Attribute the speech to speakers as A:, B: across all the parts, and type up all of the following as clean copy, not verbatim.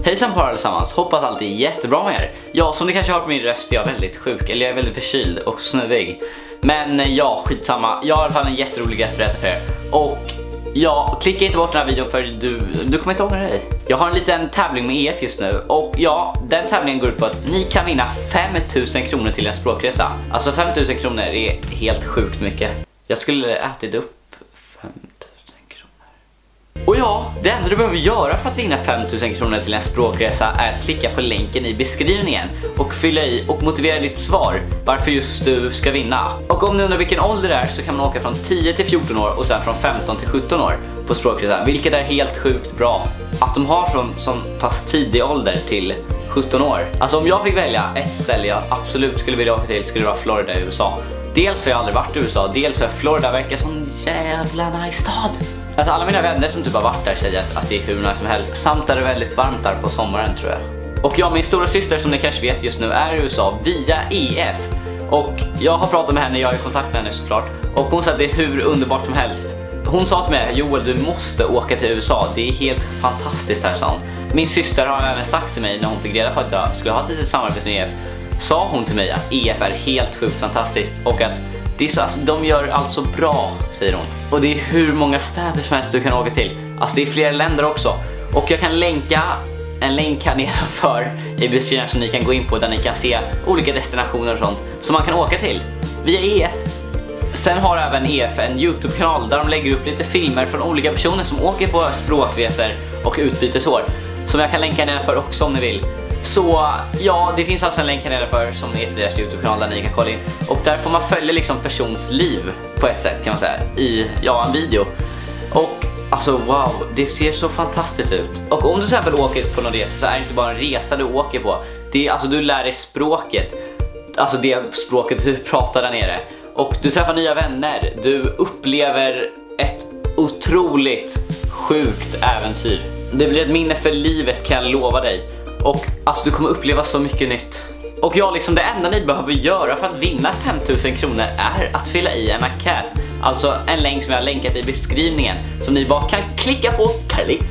A: Hejsan på er allesammans, hoppas allt är jättebra med er. Ja, som ni kanske har på min röst är jag väldigt sjuk, eller jag är väldigt förkyld och snuvig. Men ja, skitsamma, jag har i alla fall en jätterolig grej att berätta för er. Och ja, klicka inte bort den här videon för du kommer inte ångra dig. Jag har en liten tävling med EF just nu. Och ja, den tävlingen går ut på att ni kan vinna 5000 kronor till en språkresa. Alltså 5000 kronor är helt sjukt mycket. Jag skulle ätit upp 5000 kronor. Och ja, det enda du behöver göra för att vinna 5000 kronor till en språkresa är att klicka på länken i beskrivningen och fylla i och motivera ditt svar varför just du ska vinna. Och om ni undrar vilken ålder det är så kan man åka från 10 till 14 år och sen från 15 till 17 år på språkresa, vilket är helt sjukt bra. Att de har från sån pass tidig ålder till 17 år. Alltså om jag fick välja ett ställe jag absolut skulle vilja åka till skulle det vara Florida i USA. Dels för jag aldrig varit i USA, dels för Florida verkar som en jävla nice stad. Alltså alla mina vänner som typ har varit där säger att det är hur nice som helst. Samt är det väldigt varmt där på sommaren tror jag. Och jag, min stora syster som ni kanske vet just nu är i USA via EF. Och jag har pratat med henne, jag är i kontakt med henne såklart. Och hon sa att det är hur underbart som helst. Hon sa till mig, Joel du måste åka till USA, det är helt fantastiskt här, sa hon. Min syster har även sagt till mig när hon fick reda på att jag skulle ha ett litet samarbete med EF. Sa hon till mig att EF är helt sjukt fantastiskt och att det är så, alltså, de gör allt så bra, säger hon. Och det är hur många städer som helst du kan åka till. Alltså det är flera länder också. Och jag kan länka en länk här nedanför i beskrivningen som ni kan gå in på där ni kan se olika destinationer och sånt som man kan åka till via EF. Sen har även EF en YouTube-kanal där de lägger upp lite filmer från olika personer som åker på språkresor och utbytesår. Som jag kan länka nedanför också om ni vill. Så ja, det finns alltså en länk här nedanför som är till deras YouTube-kanal där ni kan kolla in. Och där får man följa liksom persons liv på ett sätt kan man säga i en video. Och alltså wow, det ser så fantastiskt ut. Och om du till exempel åker på någon resa så är det inte bara en resa du åker på. Det är, alltså du lär dig språket. Alltså det språket du pratar där nere. Och du träffar nya vänner. Du upplever ett otroligt sjukt äventyr. Det blir ett minne för livet kan jag lova dig. Och alltså du kommer uppleva så mycket nytt. Och ja, liksom det enda ni behöver göra för att vinna 5000 kronor är att fylla i en enkät. Alltså en länk som jag har länkat i beskrivningen som ni bara kan klicka på, klick.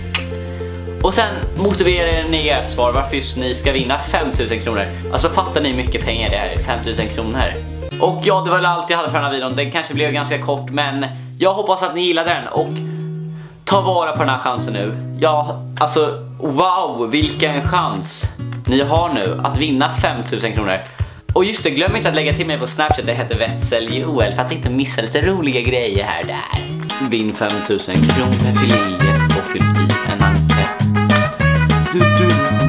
A: Och sen motiverar ni ert svar varför just ni ska vinna 5000 kronor. Alltså fattar ni mycket pengar det här är, 5000 kronor. Och ja, det var allt jag hade för den här videon. Den kanske blev ganska kort, men jag hoppas att ni gillade den. Och ta vara på den här chansen nu. Ja, alltså wow, vilken chans ni har nu att vinna 5000 kronor. Och just det, glöm inte att lägga till mig på Snapchat. Det heter VetselJoel för att inte missa lite roliga grejer här där. Vinn 5000 kronor till EF och fyll i en enkät.